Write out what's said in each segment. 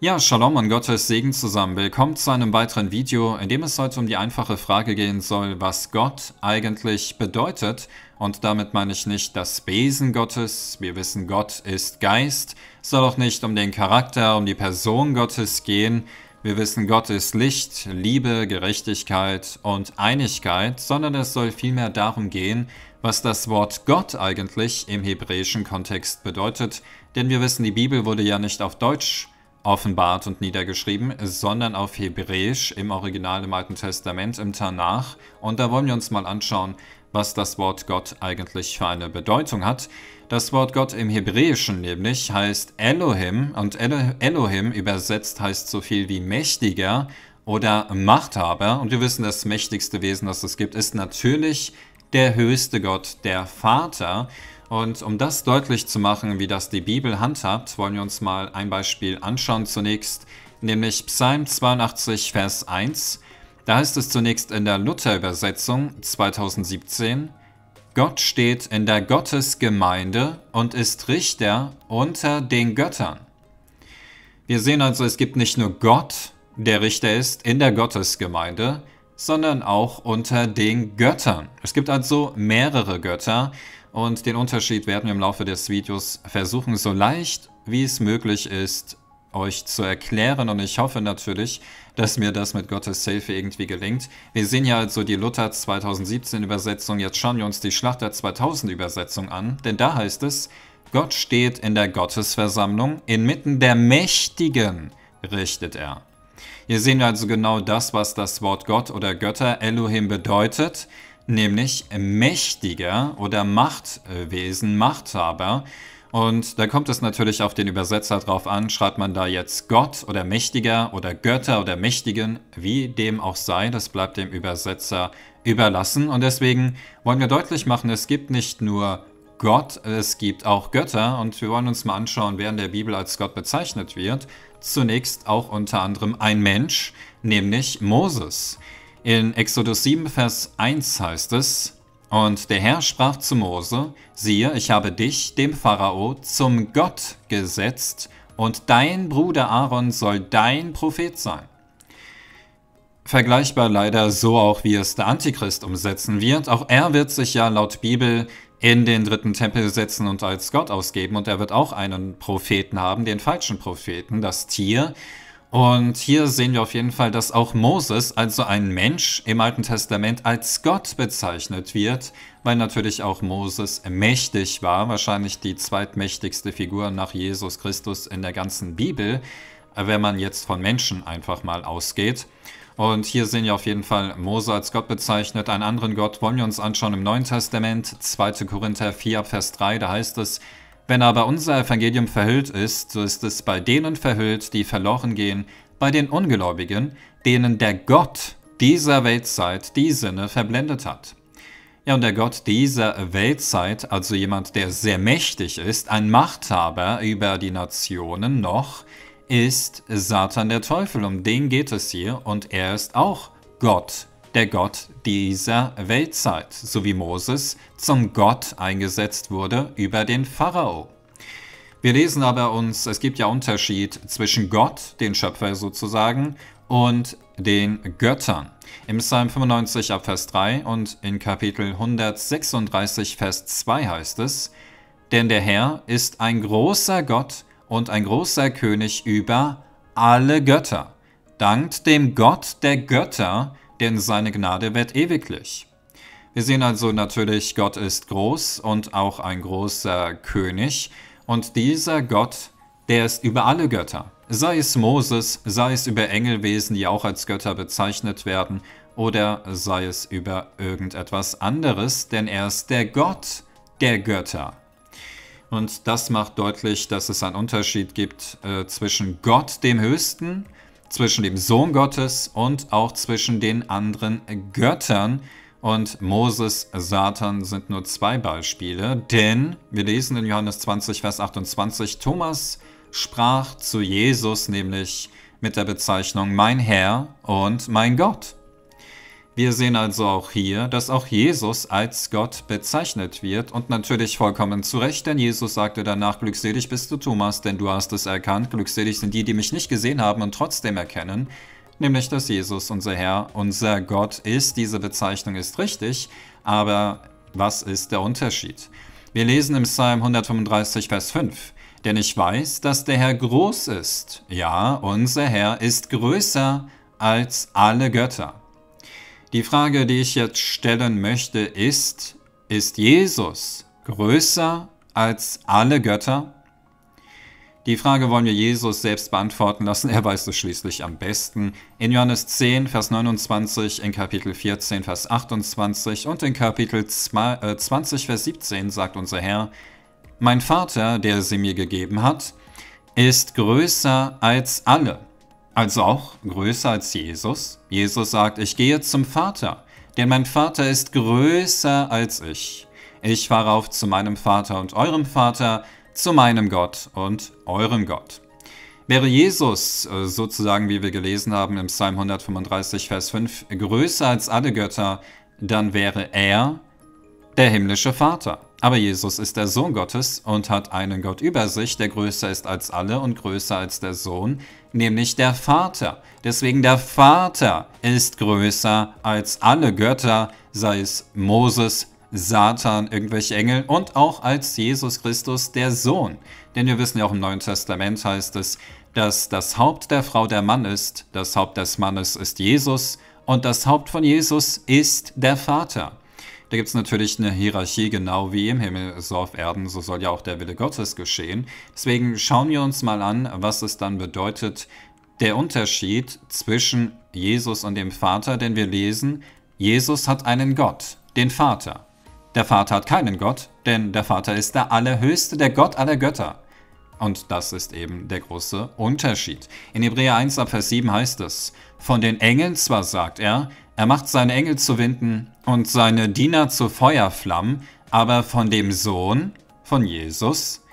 Ja, Shalom und Gottes Segen zusammen. Willkommen zu einem weiteren Video, in dem es heute um die einfache Frage gehen soll, was Gott eigentlich bedeutet. Und damit meine ich nicht das Wesen Gottes. Wir wissen, Gott ist Geist. Es soll auch nicht um den Charakter, um die Person Gottes gehen. Wir wissen, Gott ist Licht, Liebe, Gerechtigkeit und Einigkeit, sondern es soll vielmehr darum gehen, was das Wort Gott eigentlich im hebräischen Kontext bedeutet. Denn wir wissen, die Bibel wurde ja nicht auf Deutsch offenbart und niedergeschrieben, sondern auf Hebräisch im Original im Alten Testament, im Tanach. Und da wollen wir uns mal anschauen, was das Wort Gott eigentlich für eine Bedeutung hat. Das Wort Gott im Hebräischen nämlich heißt Elohim und Elohim übersetzt heißt so viel wie mächtiger oder Machthaber. Und wir wissen, das mächtigste Wesen, das es gibt, ist natürlich der höchste Gott, der Vater. Und um das deutlich zu machen, wie das die Bibel handhabt, wollen wir uns mal ein Beispiel anschauen zunächst, nämlich Psalm 82, Vers 1. Da heißt es zunächst in der Luther-Übersetzung 2017, Gott steht in der Gottesgemeinde und ist Richter unter den Göttern. Wir sehen also, es gibt nicht nur Gott, der Richter ist in der Gottesgemeinde, sondern auch unter den Göttern. Es gibt also mehrere Götter. Und den Unterschied werden wir im Laufe des Videos versuchen, so leicht wie es möglich ist, euch zu erklären. Und ich hoffe natürlich, dass mir das mit Gottes Hilfe irgendwie gelingt. Wir sehen ja also die Luther 2017 Übersetzung. Jetzt schauen wir uns die Schlachter 2000 Übersetzung an. Denn da heißt es, Gott steht in der Gottesversammlung, inmitten der Mächtigen richtet er. Hier sehen wir also genau das, was das Wort Gott oder Götter Elohim bedeutet. Nämlich mächtiger oder Machtwesen, Machthaber. Und da kommt es natürlich auf den Übersetzer drauf an, schreibt man da jetzt Gott oder Mächtiger oder Götter oder Mächtigen, wie dem auch sei, das bleibt dem Übersetzer überlassen. Und deswegen wollen wir deutlich machen, es gibt nicht nur Gott, es gibt auch Götter. Und wir wollen uns mal anschauen, wer in der Bibel als Gott bezeichnet wird. Zunächst auch unter anderem ein Mensch, nämlich Moses. In Exodus 7, Vers 1 heißt es, und der Herr sprach zu Mose, siehe, ich habe dich, dem Pharao, zum Gott gesetzt, und dein Bruder Aaron soll dein Prophet sein. Vergleichbar leider so auch, wie es der Antichrist umsetzen wird. Auch er wird sich ja laut Bibel in den dritten Tempel setzen und als Gott ausgeben, und er wird auch einen Propheten haben, den falschen Propheten, das Tier. Und hier sehen wir auf jeden Fall, dass auch Moses, also ein Mensch im Alten Testament, als Gott bezeichnet wird, weil natürlich auch Moses mächtig war, wahrscheinlich die zweitmächtigste Figur nach Jesus Christus in der ganzen Bibel, wenn man jetzt von Menschen einfach mal ausgeht. Und hier sehen wir auf jeden Fall Mose als Gott bezeichnet. Einen anderen Gott wollen wir uns anschauen im Neuen Testament, 2. Korinther 4, Vers 3, da heißt es, wenn aber unser Evangelium verhüllt ist, so ist es bei denen verhüllt, die verloren gehen, bei den Ungläubigen, denen der Gott dieser Weltzeit die Sinne verblendet hat. Ja, und der Gott dieser Weltzeit, also jemand, der sehr mächtig ist, ein Machthaber über die Nationen noch, ist Satan der Teufel. Um den geht es hier und er ist auch Gott. Der Gott dieser Weltzeit, so wie Moses zum Gott eingesetzt wurde über den Pharao. Wir lesen aber uns, es gibt ja Unterschied zwischen Gott, den Schöpfer sozusagen, und den Göttern. Im Psalm 95 ab Vers 3 und in Kapitel 136 Vers 2 heißt es, denn der Herr ist ein großer Gott und ein großer König über alle Götter. Dankt dem Gott der Götter, denn seine Gnade währt ewiglich. Wir sehen also natürlich, Gott ist groß und auch ein großer König. Und dieser Gott, der ist über alle Götter. Sei es Moses, sei es über Engelwesen, die auch als Götter bezeichnet werden, oder sei es über irgendetwas anderes, denn er ist der Gott der Götter. Und das macht deutlich, dass es einen Unterschied gibt zwischen Gott, dem Höchsten, zwischen dem Sohn Gottes und auch zwischen den anderen Göttern. Und Moses, Satan sind nur zwei Beispiele, denn wir lesen in Johannes 20, Vers 28, Thomas sprach zu Jesus, nämlich mit der Bezeichnung mein Herr und mein Gott. Wir sehen also auch hier, dass auch Jesus als Gott bezeichnet wird und natürlich vollkommen zu Recht, denn Jesus sagte danach, glückselig bist du, Thomas, denn du hast es erkannt, glückselig sind die, die mich nicht gesehen haben und trotzdem erkennen, nämlich dass Jesus unser Herr, unser Gott ist. Diese Bezeichnung ist richtig, aber was ist der Unterschied? Wir lesen im Psalm 135, Vers 5, denn ich weiß, dass der Herr groß ist. Ja, unser Herr ist größer als alle Götter. Die Frage, die ich jetzt stellen möchte, ist Jesus größer als alle Götter? Die Frage wollen wir Jesus selbst beantworten lassen, er weiß es schließlich am besten. In Johannes 10, Vers 29, in Kapitel 14, Vers 28 und in Kapitel 20, Vers 17 sagt unser Herr, mein Vater, der sie mir gegeben hat, ist größer als alle. Also auch größer als Jesus. Jesus sagt, ich gehe zum Vater, denn mein Vater ist größer als ich. Ich fahre auf zu meinem Vater und eurem Vater, zu meinem Gott und eurem Gott. Wäre Jesus, sozusagen wie wir gelesen haben im Psalm 135, Vers 5, größer als alle Götter, dann wäre er der himmlische Vater. Aber Jesus ist der Sohn Gottes und hat einen Gott über sich, der größer ist als alle und größer als der Sohn, nämlich der Vater. Deswegen der Vater ist größer als alle Götter, sei es Moses, Satan, irgendwelche Engel und auch als Jesus Christus, der Sohn. Denn wir wissen ja auch im Neuen Testament heißt es, dass das Haupt der Frau der Mann ist, das Haupt des Mannes ist Jesus und das Haupt von Jesus ist der Vater. Da gibt es natürlich eine Hierarchie, genau wie im Himmel, so auf Erden, so soll ja auch der Wille Gottes geschehen. Deswegen schauen wir uns mal an, was es dann bedeutet, der Unterschied zwischen Jesus und dem Vater, denn wir lesen, Jesus hat einen Gott, den Vater. Der Vater hat keinen Gott, denn der Vater ist der Allerhöchste, der Gott aller Götter. Und das ist eben der große Unterschied. In Hebräer 1, Vers 7 heißt es, von den Engeln zwar sagt er macht seine Engel zu Winden und seine Diener zu Feuerflammen, aber von dem Sohn, von Jesus,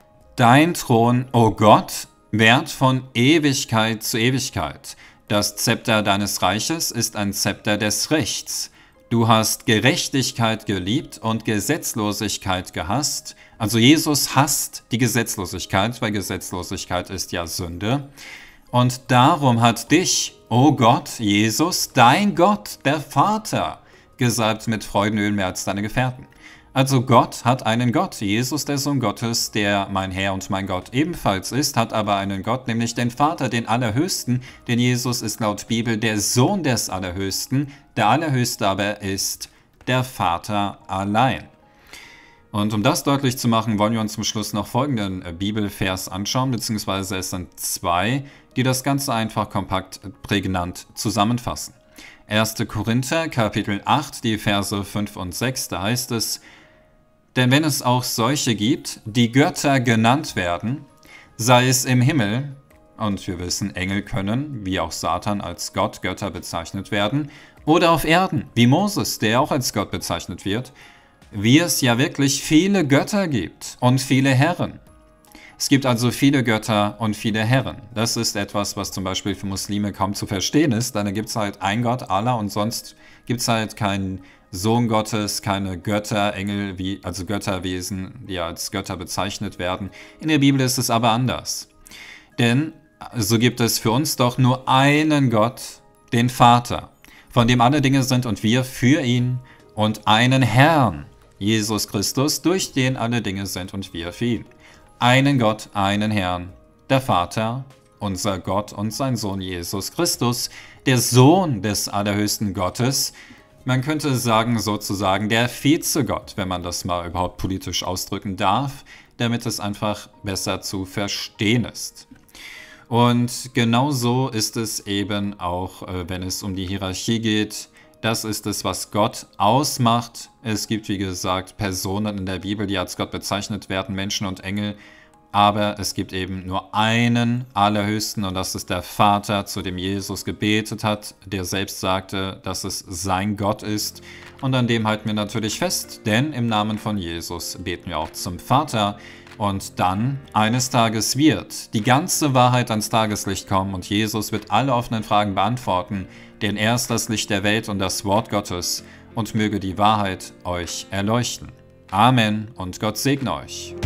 dein Thron, o Gott, währt von Ewigkeit zu Ewigkeit. Das Zepter deines Reiches ist ein Zepter des Rechts. Du hast Gerechtigkeit geliebt und Gesetzlosigkeit gehasst. Also Jesus hasst die Gesetzlosigkeit, weil Gesetzlosigkeit ist ja Sünde. Und darum hat dich, o Gott, Jesus, dein Gott, der Vater, gesalbt mit Freudenöl mehr als deine Gefährten. Also Gott hat einen Gott, Jesus, der Sohn Gottes, der mein Herr und mein Gott ebenfalls ist, hat aber einen Gott, nämlich den Vater, den Allerhöchsten, denn Jesus ist laut Bibel der Sohn des Allerhöchsten, der Allerhöchste aber ist der Vater allein. Und um das deutlich zu machen, wollen wir uns zum Schluss noch folgenden Bibelvers anschauen, beziehungsweise es sind zwei, die das Ganze einfach kompakt prägnant zusammenfassen. 1. Korinther, Kapitel 8, die Verse 5 und 6, da heißt es, denn wenn es auch solche gibt, die Götter genannt werden, sei es im Himmel, und wir wissen, Engel können, wie auch Satan, als Gott, Götter bezeichnet werden, oder auf Erden, wie Moses, der auch als Gott bezeichnet wird, wie es ja wirklich viele Götter gibt und viele Herren. Es gibt also viele Götter und viele Herren. Das ist etwas, was zum Beispiel für Muslime kaum zu verstehen ist. Dann gibt es halt ein Gott, Allah, und sonst gibt es halt keinen Sohn Gottes, keine Götter, Engel, also Götterwesen, die als Götter bezeichnet werden. In der Bibel ist es aber anders. Denn so gibt es für uns doch nur einen Gott, den Vater, von dem alle Dinge sind und wir für ihn, und einen Herrn, Jesus Christus, durch den alle Dinge sind und wir für ihn. Einen Gott, einen Herrn, der Vater, unser Gott und sein Sohn Jesus Christus, der Sohn des allerhöchsten Gottes. Man könnte sagen, sozusagen der Vizegott, wenn man das mal überhaupt politisch ausdrücken darf, damit es einfach besser zu verstehen ist. Und genauso ist es eben auch, wenn es um die Hierarchie geht. Das ist es, was Gott ausmacht. Es gibt, wie gesagt, Personen in der Bibel, die als Gott bezeichnet werden, Menschen und Engel. aber es gibt eben nur einen Allerhöchsten und das ist der Vater, zu dem Jesus gebetet hat, der selbst sagte, dass es sein Gott ist. Und an dem halten wir natürlich fest, denn im Namen von Jesus beten wir auch zum Vater. Und dann, eines Tages wird die ganze Wahrheit ans Tageslicht kommen und Jesus wird alle offenen Fragen beantworten, denn er ist das Licht der Welt und das Wort Gottes und möge die Wahrheit euch erleuchten. Amen und Gott segne euch.